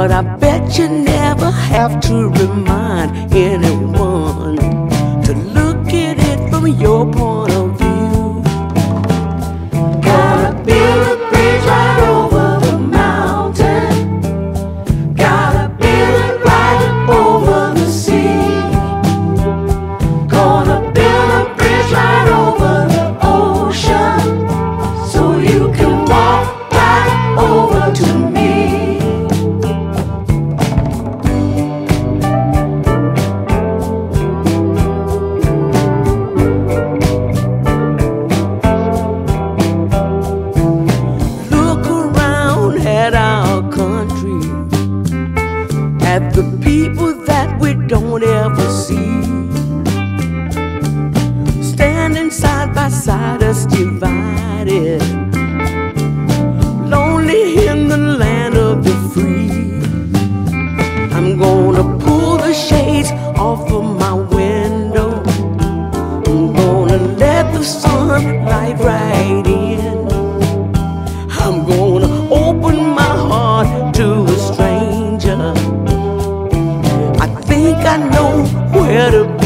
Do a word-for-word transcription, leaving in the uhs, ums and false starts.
But I bet you never have to remind anyone to look at it from your point of view. Gotta build a bridge right over the mountain. Gotta build it right over the sea. Gonna build a bridge right over the ocean, so you can walk right over to me. At our country, at the people that we don't ever see, standing side by side us divided, lonely in the land of the free. I'm gonna pull the shades off of my window. I'm gonna let the sun light right in. I'm gonna open my heart to a stranger. I think I know where to